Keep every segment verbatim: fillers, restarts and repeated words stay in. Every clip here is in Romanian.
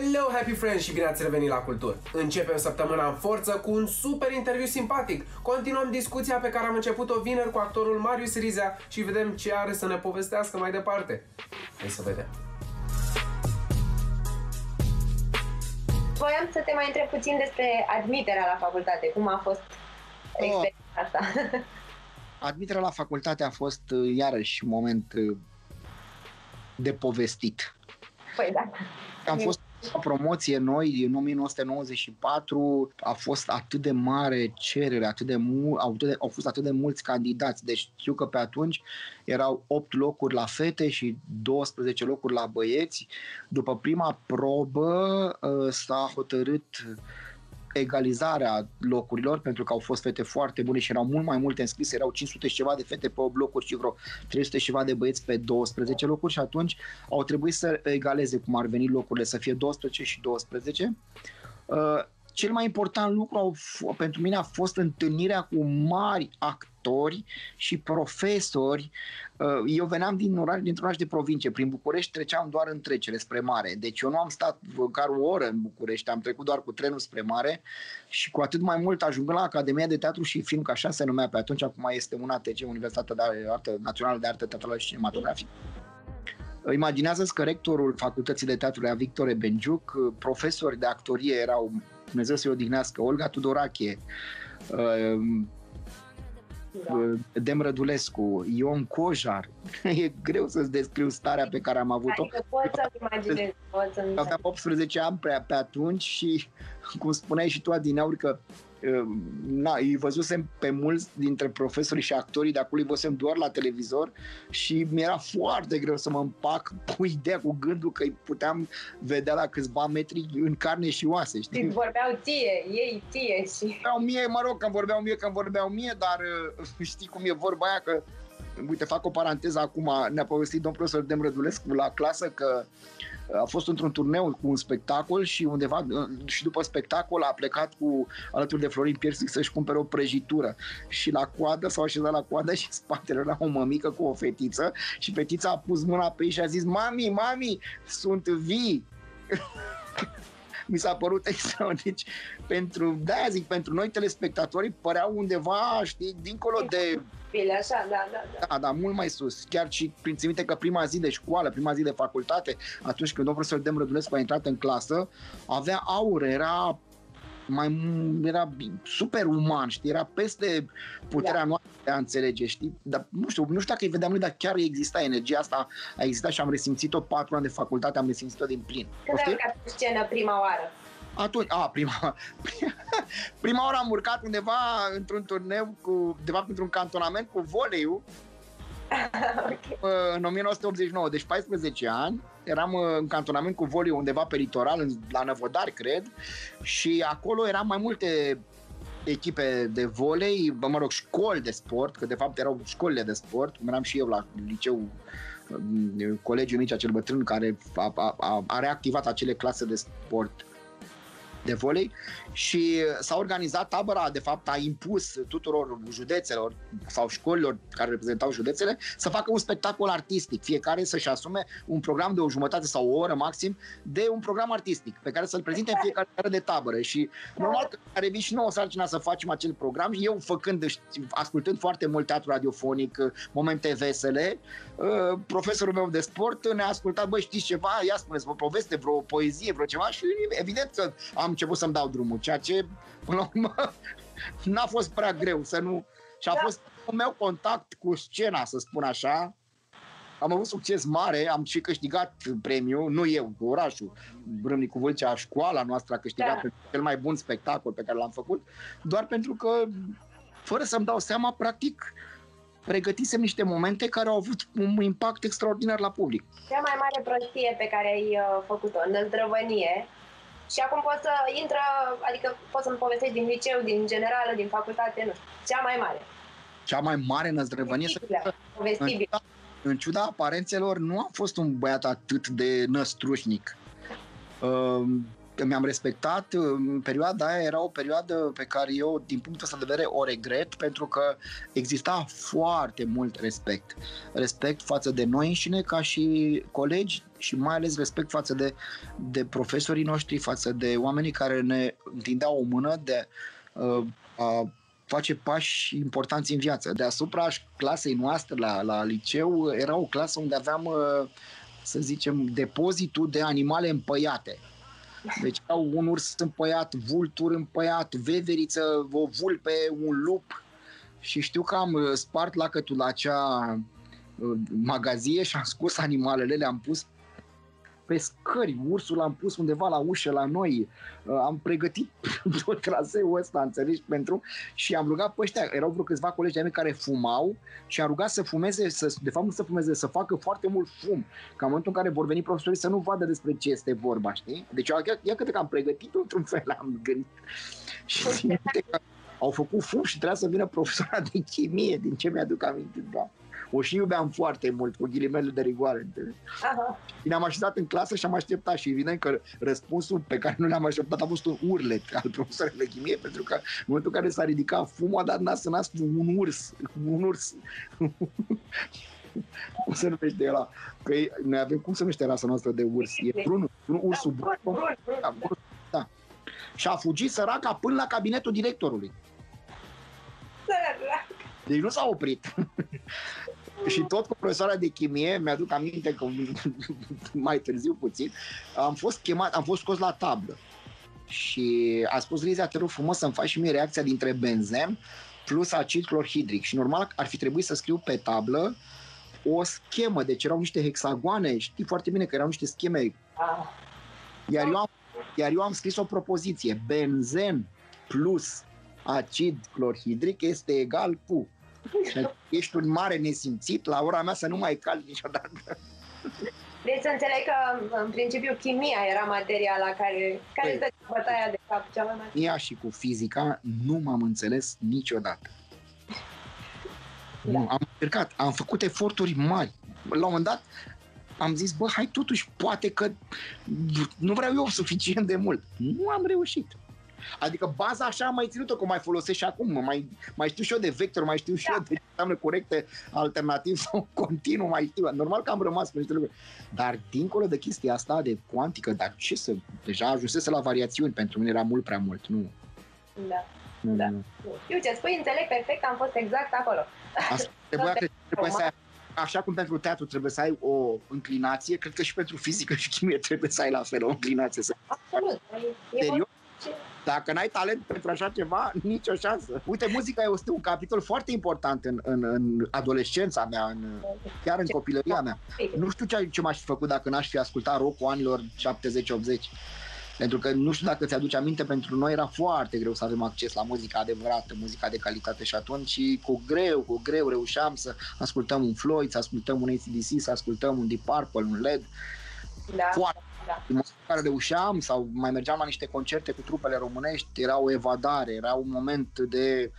Hello, happy friends, și bine ați revenit la Cultur! Începem săptămâna în forță cu un super interviu simpatic. Continuăm discuția pe care am început-o vineri cu actorul Marius Rizea și vedem ce are să ne povestească mai departe. Hai să vedem! Voiam să te mai întreb puțin despre admiterea la facultate. Cum a fost experiența oh. asta? Admiterea la facultate a fost iarăși un moment de povestit. Păi da. Am fost o promoție noi în o mie nouă sute nouăzeci și patru, a fost atât de mare cerere, atât de mul- au, de, au fost atât de mulți candidați, deci știu că pe atunci erau opt locuri la fete și douăsprezece locuri la băieți. După prima probă s-a hotărât egalizarea locurilor, pentru că au fost fete foarte bune și erau mult mai multe înscrise, erau cinci sute și ceva de fete pe opt locuri și vreo trei sute și ceva de băieți pe douăsprezece locuri și atunci au trebuit să egaleze cum ar veni locurile, să fie douăsprezece și douăsprezece. Uh, cel mai important lucru au f- pentru mine a fost întâlnirea cu mari actori și profesori. Eu veneam din oraș, dintr-un oraș de provincie. Prin București treceam doar în trecere spre mare. Deci eu nu am stat măcar o oră în București, am trecut doar cu trenul spre mare și cu atât mai mult ajungând la Academia de Teatru și Film, că așa se numea pe atunci, acum este U N A T C, Universitatea de Artă Națională de Artă Teatrală și Cinematografică. Imaginează-ți că rectorul Facultății de Teatru era Victor Benjuc, profesori de actorie erau, Dumnezeu să-i odihnească, Olga Tudorache, Da. Dem Rădulescu, Ion Cojar. E greu să-ți descriu starea pe care am avut-o. Adică poți să-mi imaginezi. Aveam optsprezece ani pe, pe atunci și, cum spuneai și tu adineauri, că na, îi văzusem pe mulți dintre profesorii și actorii de acolo, îi văzusem doar la televizor și mi-era foarte greu să mă împac cu ideea, cu gândul că îi puteam vedea la câțiva metri în carne și oase, știi? Îți vorbeau ție, ei ție și... Vorbeau mie, mă rog, că vorbeau mie, că vorbeau mie, dar știi cum e vorba aia, că uite, fac o paranteză acum, ne-a povestit domn profesor Dem Rădulescu la clasă că a fost într-un turneu cu un spectacol și undeva și după spectacol a plecat cu alături de Florin Piersic să-și cumpere o prăjitură și la coadă s-au așezat la coadă și în spatele era o mămică cu o fetiță și fetița a pus mâna pe ei și a zis: mami, mami, sunt vii. Mi s-a părut extraordinar. Deci, pentru, de-aia zic, pentru noi telespectatorii păreau undeva, știi, dincolo de... Așa, da, da, da. Da, da, mult mai sus. Chiar și, prin țin minte că prima zi de școală, prima zi de facultate, atunci când domnul profesor Dem Rădulescu a intrat în clasă, avea aură, era mai era super uman, știi, era peste puterea da. noastră de a înțelege, știi, dar nu știu, nu știu dacă îi vedeam noi, dar chiar exista energia asta, a existat și am resimțit-o patru ani de facultate, am resimțit-o din plin. Când ai urcat pe scenă prima oară? Atunci, a, prima, prima oară am urcat undeva într-un turneu, cu, de fapt într-un cantonament cu voleiul, okay. În o mie nouă sute optzeci și nouă, deci paisprezece ani, eram în cantonament cu voleiul undeva pe litoral, la Năvodari, cred, și acolo eram mai multe echipe de volei, mă rog, școli de sport, că de fapt erau școlile de sport, cum eram și eu la liceu, colegiul Mircea cel Bătrân, care a, a, a reactivat acele clase de sport de volei și s-a organizat tabăra, de fapt a impus tuturor județelor sau școlilor care reprezentau județele să facă un spectacol artistic, fiecare să-și asume un program de o jumătate sau o oră maxim de un program artistic pe care să-l prezinte în fiecare seară de tabără și normal că a revit și nouă sarcina să facem acel program, eu făcând, ascultând foarte mult teatru radiofonic, momente vesele, profesorul meu de sport ne-a ascultat: băi, știți ceva? Ia spuneți, vă poveste, vreo poezie, vreo ceva, și evident că am început să-mi dau drumul, ceea ce până la urmă n-a fost prea greu să nu... Și a fost un meu contact cu scena, să spun așa. Am avut succes mare, am și câștigat premiul, nu eu, cu orașul Râmnicu Vâlcea, școala noastră a câștigat da. cel mai bun spectacol pe care l-am făcut, doar pentru că, fără să-mi dau seama, practic pregătisem niște momente care au avut un impact extraordinar la public. Cea mai mare prostie pe care ai făcut-o, năzdrăvănie, și acum poți să intră, adică poți să-mi povestești din liceu, din generală, din facultate, nu știu, cea mai mare. Cea mai mare năzdrăvănie? Povestibilă. În, în ciuda aparențelor, nu am fost un băiat atât de năstrușnic. Uh, mi-am respectat, perioada aia era o perioadă pe care eu, din punctul ăsta de vedere, o regret, pentru că exista foarte mult respect. Respect față de noi înșine ca și colegi și mai ales respect față de, de profesorii noștri, față de oamenii care ne întindeau o mână de uh, a face pași importanți în viață. Deasupra clasei noastre la, la liceu era o clasă unde aveam, uh, să zicem, depozitul de animale împăiate. Deci au un urs împăiat, vultur împăiat, veveriță, o vulpe, un lup și știu că am spart lacătul la acea magazie și am scos animalele, le-am pus pe scări, ursul l-am pus undeva la ușă la noi, am pregătit tot traseul ăsta, înțelegi, pentru și am rugat pe ăștia, erau vreo câțiva colegi de-ai mei care fumau și am rugat să fumeze, să, de fapt nu să fumeze, să facă foarte mult fum, ca în momentul în care vor veni profesorii să nu vadă despre ce este vorba, știi? Deci ia, ia câte că am pregătit într-un fel, am gândit și că au făcut fum și trebuia să vină profesora de chimie, din ce mi-aduc aminte, da. O și iubeam foarte mult, cu ghilimele de rigoare. Și ne-am așezat în clasă și am așteptat și evident că răspunsul pe care nu le-am așteptat a fost un urlet al profesorului de chimie, pentru că în momentul în care s-a ridicat fumul a dat nas în nas un urs, un urs. Cum se numește ăla? Că noi avem, cum se numește rasa noastră de urs? E brun, un ursul brun. Da, da. Și a fugit săraca până la cabinetul directorului. Deci nu s-a oprit. Și tot cu profesoara de chimie, mi-aduc aminte că mai târziu puțin, am fost chemat, am fost scos la tablă. Și a spus: Rizia, te rog frumos să-mi faci și mie reacția dintre benzen plus acid clorhidric. Și normal ar fi trebuit să scriu pe tablă o schemă, deci erau niște hexagoane, știi foarte bine că erau niște scheme. Iar eu am, iar eu am scris o propoziție: benzen plus acid clorhidric este egal cu... Ești un mare nesimțit, la ora mea să nu mai calci niciodată. Deci să înțeleg că, în principiu, chimia era materia la care, care Păi, stă bătaia de cap cea mai mare. Chimia și cu fizica nu m-am înțeles niciodată. Da. Nu, am încercat, am făcut eforturi mari. La un moment dat am zis, bă, hai totuși, poate că nu vreau eu suficient de mult. Nu am reușit. Adică baza așa am mai ținut-o, că mai folosesc și acum, mai, mai știu și eu de vector, mai știu și da. eu de ce înseamnă corecte, alternativ sau continuu, mai știu. Normal că am rămas pe niște lucruri. Dar dincolo de chestia asta de cuantică, dar ce să, deja ajunsese la variațiuni, pentru mine era mult prea mult, nu. Da, nu, da. Nu. Eu ce spui, înțeleg perfect, am fost exact acolo. Asta trebuia, că trebuie să ai, așa cum pentru teatru trebuie să ai o înclinație, cred că și pentru fizică și chimie trebuie să ai la fel o înclinație. Absolut. E Serios? Dacă n-ai talent pentru așa ceva, nicio șansă. Uite, muzica este un capitol foarte important în, în, în adolescența mea, în, chiar în copilăria mea. Nu știu ce, ce m-aș fi făcut dacă n-aș fi ascultat rock-ul anilor șaptezeci optzeci. Pentru că nu știu dacă ți-aduce aminte, pentru noi era foarte greu să avem acces la muzica adevărată, muzica de calitate și atunci cu greu, cu greu reușeam să ascultăm un Floyd, să ascultăm un A C D C, să ascultăm un Deep Purple, un Led. Da. Foarte. Da. În momentul în care reușeam sau mai mergeam la niște concerte cu trupele românești, era o evadare, era un moment de,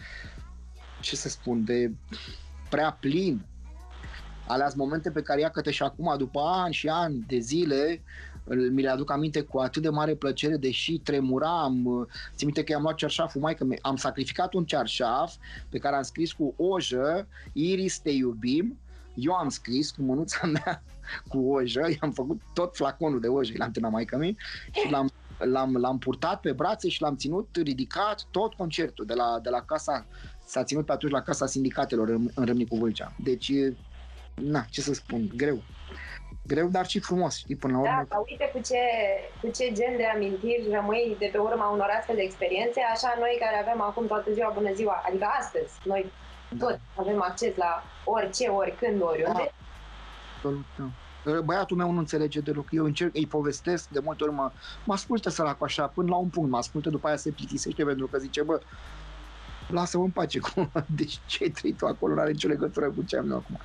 ce să spun, de prea plin. Aleas momente pe care iată și acum, după ani și ani de zile, mi le aduc aminte cu atât de mare plăcere, deși tremuram. Țin minte că i-am luat cearșaful, maică, am sacrificat un cearșaf pe care am scris cu ojă, Iris te iubim. Eu am scris cu mânuța mea cu ojă, i-am făcut tot flaconul de ojă, l-am tăiat maică mea și l-am, l-am, l-am purtat pe brațe și l-am ținut ridicat tot concertul de la, de la casa, s-a ținut pe atunci la Casa Sindicatelor în, în Râmnicu Vâlcea. Deci, na, ce să spun, greu. Greu, dar și frumos, știi, până la urmă. Da, dar uite cu ce, cu ce gen de amintiri rămâi de pe urma unor astfel de experiențe, așa noi care avem acum toată ziua, bună ziua, adică astăzi, noi da. tot avem acces la orice, oricând, oriunde. Absolut, da. Băiatul meu nu înțelege deloc, eu încerc, îi povestesc, de multe ori mă, mă ascultă săracul așa, până la un punct mă ascultă, după aia se plictisește pentru că zice, bă, lasă-mă în pace, cu... deci ce ai trăit tu acolo, nu are nicio legătură cu ce am eu acum.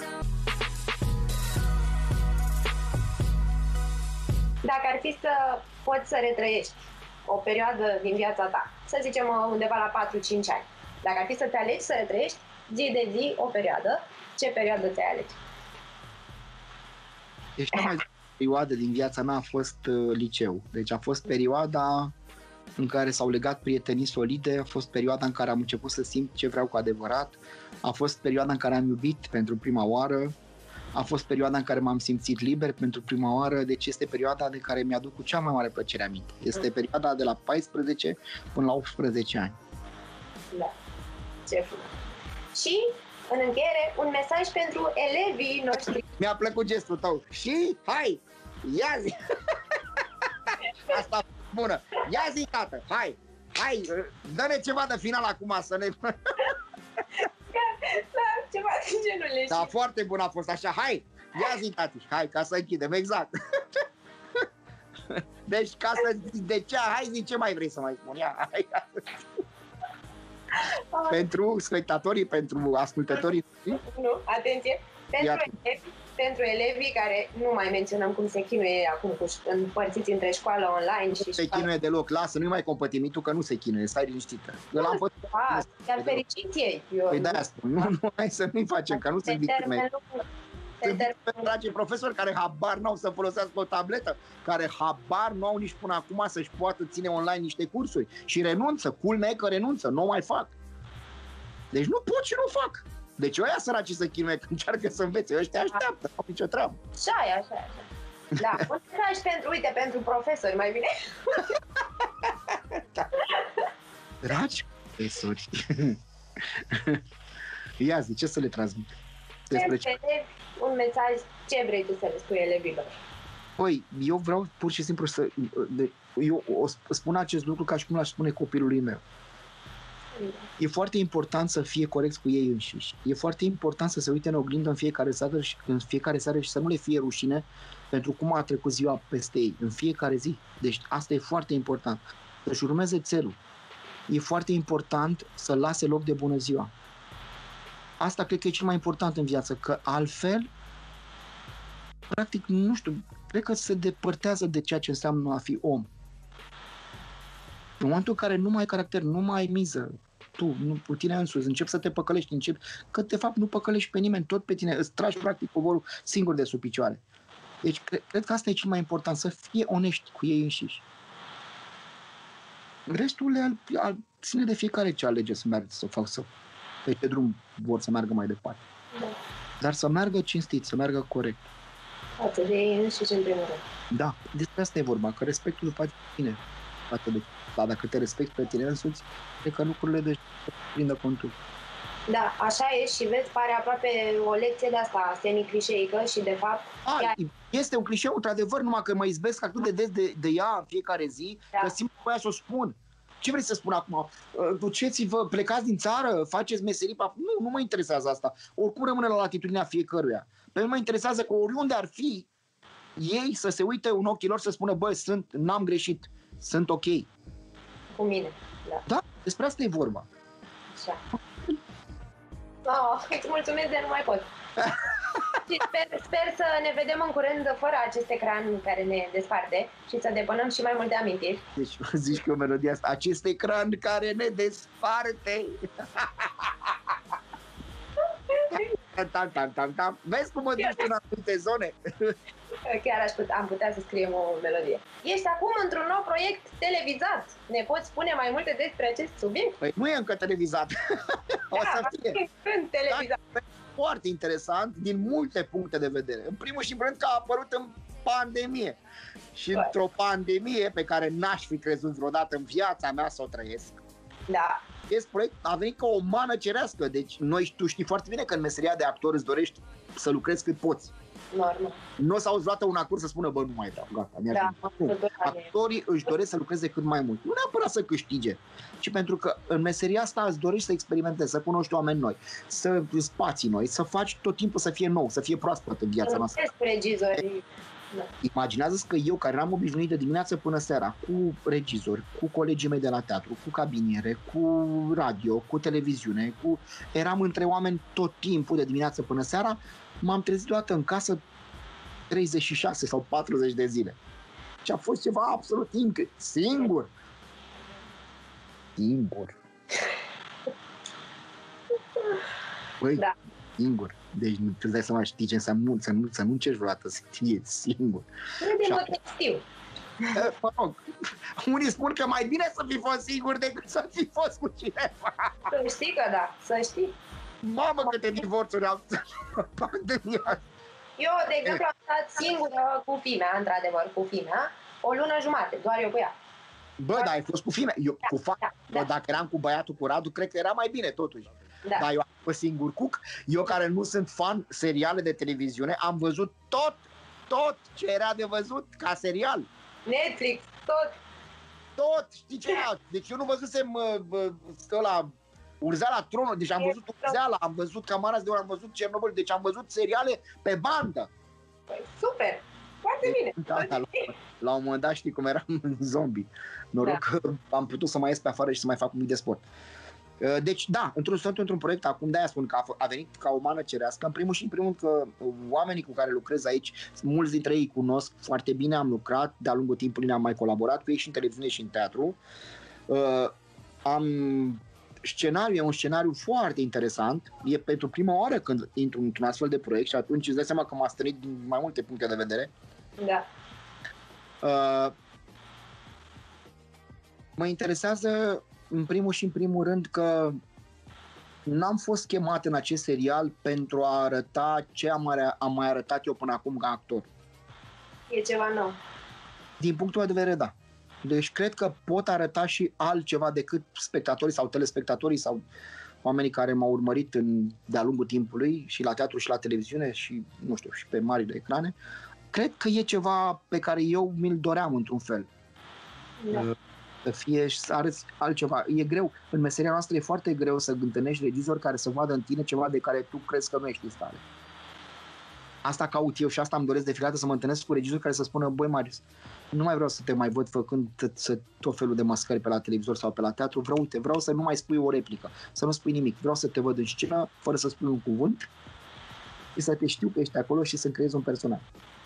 Dacă ar fi să poți să retrăiești o perioadă din viața ta, să zicem undeva la patru cinci ani, dacă ar fi să te alegi să retrăiești zi de zi o perioadă, ce perioadă ți-ai alegi? Deci cea mai, perioadă din viața mea a fost uh, liceu. Deci a fost perioada în care s-au legat prietenii solide, a fost perioada în care am început să simt ce vreau cu adevărat, a fost perioada în care am iubit pentru prima oară, a fost perioada în care m-am simțit liber pentru prima oară, deci este perioada de care mi-aduc cu cea mai mare plăcere aminte. Este perioada de la paisprezece până la optsprezece ani. Da, ce frumos. Și, în încheiere, un mesaj pentru elevii noștri. Mi-a plăcut gestul tău. Și, hai, ia zi! Asta e bună. Ia zi, tată, hai, hai, dă-ne ceva de final acum să ne... Da, ceva de genul ăsta. Da, foarte bun a fost așa, hai, ia zi, tati, hai, ca să închidem, exact. Deci, ca să zici de ce, hai zi, ce mai vrei să mai spun, ia, hai. Pentru spectatorii, pentru ascultătorii. Nu, atenție, pentru elevi, pentru elevii care nu mai menționăm cum se chinuie acum cu împărțiți între școală online și nu școală. se chinuie deloc, lasă, nu-i mai compătimi tu că nu se chinuie, stai liniștită. Eu l-am fost. Da, chiar fericiți ei. Păi de-aia spun, nu, nu, hai să nu-i facem, că nu sunt victime. Sunt dragi profesori care habar n-au să folosească o tabletă, care habar nu au nici până acum să-și poată ține online niște cursuri și renunță, culmea e că renunță, nu o mai fac. Deci nu pot și nu fac. Deci ăia săracii să chinuie când încearcă să învețe, ăștia așteaptă, nu au nicio treabă. Așa e, așa e, așa. Da, un mesaj pentru, uite, pentru profesori, mai bine. Da. Dragi profesori, ia zi, ce să le transmit? Despre ce? Elevi, un mesaj, ce vrei tu să le spui elevilor? Păi, eu vreau pur și simplu să... Eu o spun acest lucru ca și cum l-aș spune copilului meu. E foarte important să fie corecți cu ei înșiși. E foarte important să se uite în oglindă în fiecare seară și, în fiecare seară și să nu le fie rușine pentru cum a trecut ziua peste ei, în fiecare zi. Deci asta e foarte important. Să-și urmeze țelul. E foarte important să lase loc de bună ziua. Asta cred că e cel mai important în viață, că altfel, practic, nu știu, cred că se depărtează de ceea ce înseamnă a fi om. În momentul în care nu mai ai caracter, nu mai ai miză, tu, nu, cu tine însuți, începi să te păcălești, începi, că de fapt nu păcălești pe nimeni, tot pe tine, îți tragi practic covorul singur de sub picioare. Deci cred, cred că asta e cel mai important, să fie onești cu ei înșiși. Restul le al, al, ține de fiecare ce alege să meargă, să facă, să, pe ce drum vor să meargă mai departe. Da. Dar să meargă cinstit, să meargă corect. Față de ei înșiși în primul rând. Da, despre asta e vorba, că respectul îl faci pe tine. De, da, dacă te respecti pe tine însuți, cred că lucrurile de prindă contul. Da, așa e și vezi, pare aproape o lecție de asta semi-clișeică și de fapt... A, ea... este un clișeu, într-adevăr, numai că mă izbesc atât de des de, de ea în fiecare zi, da. Că simt că să o spun. Ce vrei să spun acum? Duceți-vă, plecați din țară, faceți meserii? Nu, nu mă interesează asta. Oricum rămâne la latitudinea fiecăruia. Pe mine mă interesează că oriunde ar fi, ei să se uite în ochii lor să spună, bă, sunt, n-am greșit, sunt ok. Cu mine, da. Da, despre asta e vorba. Așa. Oh, îți mulțumesc de nu mai pot. Și sper, sper să ne vedem în curând fără acest ecran care ne desparte și să depănăm și mai multe amintiri. Deci zici că o melodie asta, acest ecran care ne desparte. Tam, tam, tam, tam. Vezi cum mă duci în anumite zone? Chiar aș putea, am putea să scriem o melodie. Ești acum într-un nou proiect televizat. Ne poți spune mai multe despre acest subiect? Păi nu e încă televizat. O Da, să fie. Când televizat. Da, foarte interesant din multe puncte de vedere. În primul și în rând că a apărut în pandemie. Și Bă. într-o pandemie pe care n-aș fi crezut vreodată în viața mea să o trăiesc. Da. Acest proiect a venit ca o mană cerească. Deci noi, tu știi foarte bine că în meseria de actor îți dorești să lucrezi cât poți. Normal. Nu o să auzi vreodată un actor să spună, bă, nu mai vreau, gata. Da, nu. Actorii își doresc să lucreze cât mai mult. Nu neapărat să câștige, ci pentru că în meseria asta îți dorești să experimentezi, să cunoști oameni noi, să spații noi, să faci tot timpul să fie nou, să fie proaspăt în viața noastră. Regizorii. Da. Imaginează-ți că eu, care eram obișnuit de dimineață până seara cu regizori, cu colegii mei de la teatru, cu cabiniere, cu radio, cu televiziune, cu... eram între oameni tot timpul de dimineață până seara, m-am trezit deodată în casă treizeci și șase sau patruzeci de zile. Și a fost ceva absolut incredibil. Singur. Singur. Băi, da. singur. Deci nu îți dai seama, știi ce înseamnă să nu, să nu încerci vreodată să fie singur. Nu de mă știu. Mă rog, unii spun că mai bine să fi fost singur decât să fi fost cu cineva. Să știi că da, să știi. Mamă, câte divorțuri au pandemia. Eu, de exemplu, am stat singură cu fimea, într-adevăr, cu fimea, o lună jumate, doar eu cu ea. Bă, dar ai fost cu fimea. Eu, da, cu fa- da, Bă, da. dacă eram cu băiatul, cu Radu, cred că era mai bine totuși. Da. Dar eu am fost singur cuc. Eu care nu sunt fan seriale de televiziune, am văzut tot, tot ce era de văzut ca serial. Netflix, tot. Tot, știi ce era? Deci eu nu văzusem uh, ăla, Urzeala Tronul, deci am văzut Urzeala, am văzut Camarați de ori, am văzut Cernobâl, deci am văzut seriale pe bandă. Păi, super, foarte bine. Da, da, la, la un moment dat știi cum eram în zombie. Noroc da. Că am putut să mai ies pe afară și să mai fac un mic de sport. Deci, da, într-un, sunt într-un proiect, acum de-aia spun că a, a venit ca o mană cerească, în primul și în primul că oamenii cu care lucrez aici, mulți dintre ei cunosc foarte bine, am lucrat, de-a lungul timpului ne-am mai colaborat cu ei și în televiziune și în teatru. Uh, am scenariu, e un scenariu foarte interesant, e pentru prima oară când intru într-un astfel de proiect și atunci îți dai seama că m-a stănit din mai multe puncte de vedere. Da. Uh, mă interesează în primul și în primul rând că n-am fost chemat în acest serial pentru a arăta ce am mai, am mai arătat eu până acum ca actor. E ceva nou. Din punctul meu de vedere, da. Deci cred că pot arăta și altceva decât spectatorii sau telespectatorii sau oamenii care m-au urmărit în, de-a lungul timpului și la teatru și la televiziune și, nu știu, și pe marile ecrane. Cred că e ceva pe care eu mi-l doream într-un fel. Da. Să fie și să arăți altceva. E greu. În meseria noastră e foarte greu să întâlnești regizori care să vadă în tine ceva de care tu crezi că nu ești în stare. Asta caut eu și asta îmi doresc de fiecare dată, să mă întâlnesc cu regizori care să spună: băi, Marius, nu mai vreau să te mai văd făcând t- tot felul de mascări pe la televizor sau pe la teatru, vreau, uite, vreau să nu mai spui o replică, să nu spui nimic, vreau să te văd în scenă fără să spui un cuvânt și să te știu că ești acolo și să creezi un personaj.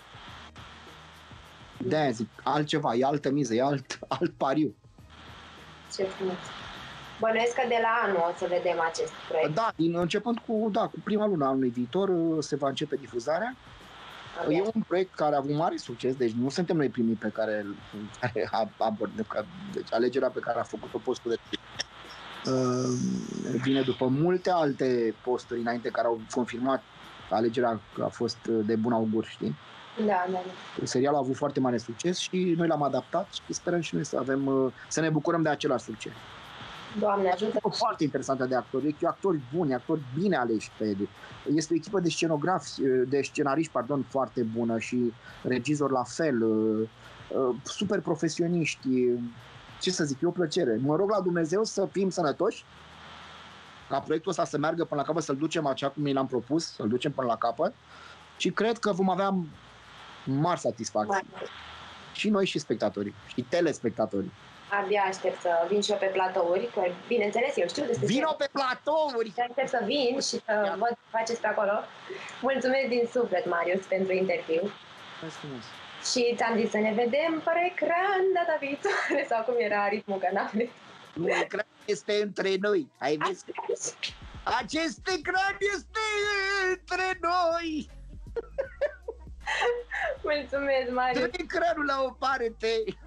De-aia zic, altceva, e altă miză, e alt, alt pariu. Ce frumos. Bănuiesc că de la anul o să vedem acest proiect. Da, începând cu, da, cu prima lună anului viitor se va începe difuzarea. Abia. E un proiect care a avut mare succes, deci nu suntem noi primii pe care, care a, abordăm, deci alegerea pe care a făcut-o postul de uh, vine după multe alte posturi înainte care au confirmat că alegerea a fost de bun augur, știi? Da, da, da. Serialul a avut foarte mare succes și noi l-am adaptat și sperăm și noi să avem, să ne bucurăm de același succes. Doamne ajută. O foarte interesantă de actori, actori buni, actori bine aleși pe ele. Este o echipă de scenografi, de scenariști, pardon, foarte bună și regizori la fel, super profesioniști. Ce să zic, e o plăcere. Mă rog la Dumnezeu să fim sănătoși, ca proiectul ăsta să meargă până la capăt, să-l ducem așa cum mi l-am propus, să-l ducem până la capăt și cred că vom avea mari satisfacții. Mai. Și noi și spectatorii, și telespectatorii. Abia aștept să vin și eu pe platouri, că bineînțeles eu știu despre Vino pe platouri! Aștept să vin și să Ia. văd ce faceți pe acolo. Mulțumesc din suflet, Marius, pentru interviu. Mulțumesc. Și ți-am zis să ne vedem pe ecran data viitoare, sau cum era ritmul canalului. Nu, ecran este între noi. Ai văzut? Acest ecran este între noi! Mulțumesc, Marius. Dă ecranul la o parte.